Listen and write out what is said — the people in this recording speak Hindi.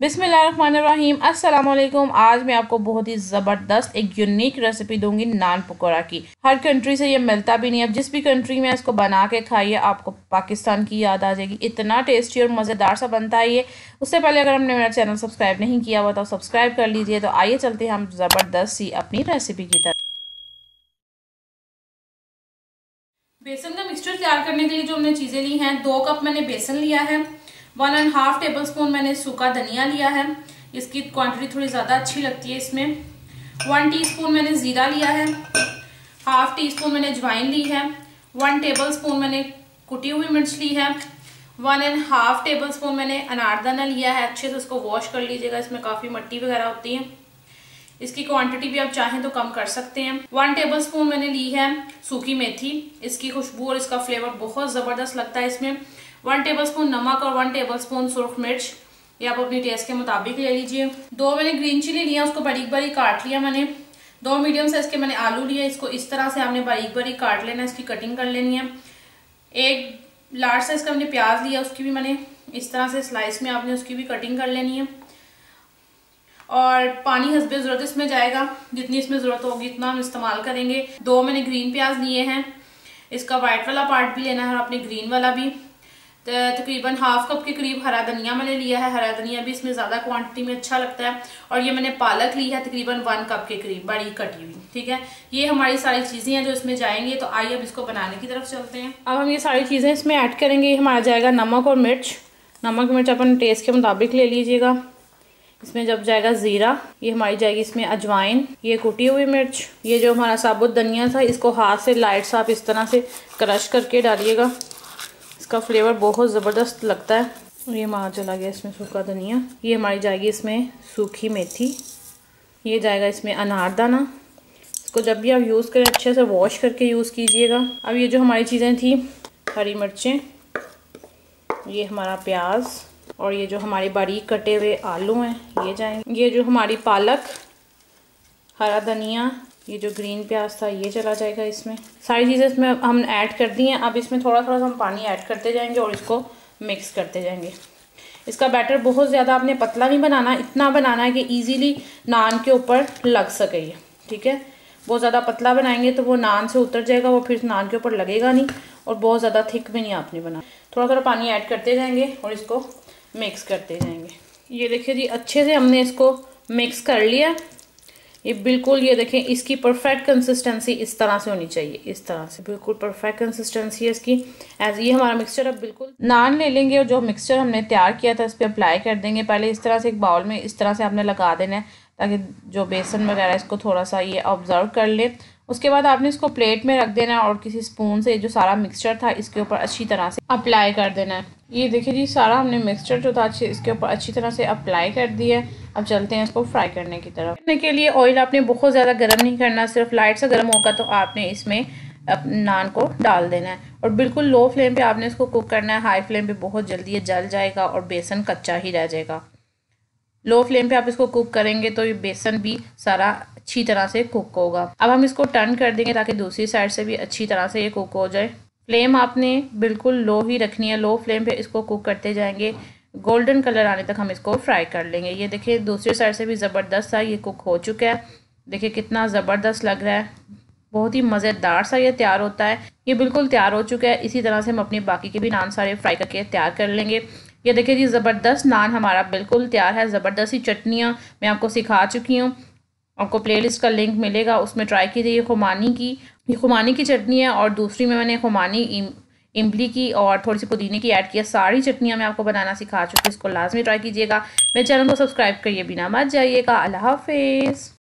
बिस्मिल्लाहिर्रहमानिर्रहीम अस्सलाम वालेकुम। आज मैं आपको बहुत ही ज़बरदस्त एक यूनिक रेसिपी दूंगी नान पकौड़ा की। हर कंट्री से ये मिलता भी नहीं है। अब जिस भी कंट्री में इसको बना के खाइए आपको पाकिस्तान की याद आ जाएगी। इतना टेस्टी और मज़ेदार सा बनता है ये। उससे पहले अगर हमने मेरा चैनल सब्सक्राइब नहीं किया हुआ तो सब्सक्राइब कर लीजिए। तो आइए चलते हैं हम ज़बरदस्त सी अपनी रेसिपी की तरफ। बेसन का मिक्सचर तैयार करने के लिए जो हमने चीज़ें ली हैं, 2 कप मैंने बेसन लिया है, 1.5 टेबल स्पून मैंने सूखा धनिया लिया है, इसकी क्वांटिटी थोड़ी ज़्यादा अच्छी लगती है इसमें। 1 टीस्पून मैंने ज़ीरा लिया है, 1/2 टीस्पून मैंने अजवाइन ली है, 1 टेबल स्पून मैंने कुटी हुई मिर्च ली है, 1.5 टेबल स्पून मैंने अनारदाना लिया है। अच्छे से उसको वॉश कर लीजिएगा, इसमें काफ़ी मिट्टी वगैरह होती है। इसकी क्वांटिटी भी आप चाहें तो कम कर सकते हैं। 1 टेबल स्पून मैंने ली है सूखी मेथी, इसकी खुशबू और इसका फ्लेवर बहुत ज़बरदस्त लगता है इसमें। 1 टेबल स्पून नमक और 1 टेबल स्पून सुर्ख मिर्च, ये आप अपनी टेस्ट के मुताबिक ले लीजिए। 2 मैंने ग्रीन चिली लिया, उसको बारीक बारीक काट लिया मैंने। 2 मीडियम साइज के मैंने आलू लिए, इसको इस तरह से आपने बारीक बारीक काट लेना, इसकी कटिंग कर लेनी है। 1 लार्ज साइज का मैंने प्याज लिया, उसकी भी मैंने इस तरह से स्लाइस में आपने उसकी भी कटिंग कर लेनी है। और पानी हस्बे ज़रूरत इसमें जाएगा, जितनी इसमें ज़रूरत होगी इतना हम इस्तेमाल करेंगे। 2 मैंने ग्रीन प्याज लिए हैं, इसका वाइट वाला पार्ट भी लेना है और अपने ग्रीन वाला भी। तकरीबन 1/2 कप के करीब हरा धनिया मैंने लिया है, हरा धनिया भी इसमें ज़्यादा क्वांटिटी में अच्छा लगता है। और ये मैंने पालक ली है तकरीबन 1 कप के करीब, बड़ी कटी हुई। ठीक है, ये हमारी सारी चीज़ें हैं जो इसमें जाएंगी। तो आइए अब इसको बनाने की तरफ चलते हैं। अब हम ये सारी चीज़ें इसमें ऐड करेंगे। ये हमारा जाएगा नमक और मिर्च। नमक मिर्च अपन टेस्ट के मुताबिक ले लीजिएगा। इसमें जब जाएगा ज़ीरा, ये हमारी जाएगी इसमें अजवाइन, ये कुटी हुई मिर्च, ये जो हमारा साबुत धनिया था इसको हाथ से लाइट सा आप इस तरह से क्रश करके डालिएगा, इसका फ्लेवर बहुत ज़बरदस्त लगता है। और ये हमारा चला गया इसमें सूखा धनिया, ये हमारी जाएगी इसमें सूखी मेथी, ये जाएगा इसमें अनारदाना। इसको जब भी आप यूज़ करें अच्छे से वॉश करके यूज़ कीजिएगा। अब ये जो हमारी चीज़ें थी, हरी मिर्चें, ये हमारा प्याज और ये जो हमारे बारीक कटे हुए आलू हैं ये जाएंगे। ये जो हमारी पालक, हरा धनिया, ये जो ग्रीन प्याज था ये चला जाएगा इसमें। सारी चीज़ें इसमें हम ऐड कर दी हैं। अब इसमें थोड़ा थोड़ा हम पानी ऐड करते जाएंगे और इसको मिक्स करते जाएंगे। इसका बैटर बहुत ज़्यादा आपने पतला नहीं बनाना, इतना बनाना है कि ईजीली नान के ऊपर लग सके ये। ठीक है, बहुत ज़्यादा पतला बनाएंगे तो वो नान से उतर जाएगा, वो फिर नान के ऊपर लगेगा नहीं। और बहुत ज़्यादा थिक भी नहीं आपने बनाना, थोड़ा थोड़ा पानी ऐड करते जाएंगे और इसको मिक्स करते जाएंगे। ये देखिए जी, अच्छे से हमने इसको मिक्स कर लिया। ये बिल्कुल, ये देखें इसकी परफेक्ट कंसिस्टेंसी इस तरह से होनी चाहिए, इस तरह से बिल्कुल परफेक्ट कंसिस्टेंसी है इसकी। एज ये हमारा मिक्सचर अब बिल्कुल नान ले लेंगे और जो मिक्सचर हमने तैयार किया था इस पर अप्लाई कर देंगे। पहले इस तरह से एक बाउल में इस तरह से आपने लगा देना है ताकि जो बेसन वगैरह इसको थोड़ा सा ये ऑब्जर्व कर ले। उसके बाद आपने इसको प्लेट में रख देना है और किसी स्पून से जो सारा मिक्सचर था इसके ऊपर अच्छी तरह से अप्लाई कर देना है। ये देखिए जी, सारा हमने मिक्सचर जो था इसके ऊपर अच्छी तरह से अप्लाई कर दिया है। अब चलते हैं इसको फ्राई करने की तरफ। करने के लिए ऑयल आपने बहुत ज़्यादा गर्म नहीं करना, सिर्फ लाइट सा गर्म होगा तो आपने इसमें नान को डाल देना है और बिल्कुल लो फ्लेम पे आपने इसको कुक करना है। हाई फ्लेम पे बहुत जल्दी ये जल जाएगा और बेसन कच्चा ही रह जाएगा। लो फ्लेम पे आप इसको कुक करेंगे तो ये बेसन भी सारा अच्छी तरह से कुक होगा। अब हम इसको टर्न कर देंगे ताकि दूसरी साइड से भी अच्छी तरह से ये कुक हो जाए। फ्लेम आपने बिल्कुल लो ही रखनी है, लो फ्लेम पे इसको कुक करते जाएंगे। गोल्डन कलर आने तक हम इसको फ्राई कर लेंगे। ये देखिए दूसरी साइड से भी ज़बरदस्त सा ये कुक हो चुका है। देखिए कितना ज़बरदस्त लग रहा है, बहुत ही मज़ेदार सा ये तैयार होता है। ये बिल्कुल तैयार हो चुका है। इसी तरह से हम अपने बाकी के भी नान सारे फ्राई करके तैयार कर लेंगे। ये देखिए जी, ज़बरदस्त नान हमारा बिल्कुल तैयार है। ज़बरदस्त सी चटनियाँ मैं आपको सिखा चुकी हूँ, आपको प्लेलिस्ट का लिंक मिलेगा, उसमें ट्राई कीजिए। ये खुमानी की चटनी है और दूसरी में मैंने खुमानी इमली की और थोड़ी सी पुदीने की ऐड किया। सारी चटनियाँ मैं आपको बनाना सिखा चुकी हूँ, इसको लाजमी ट्राई कीजिएगा। मेरे चैनल को सब्सक्राइब करिए, बिना मत जाइएगा। अल्लाह हाफिज़।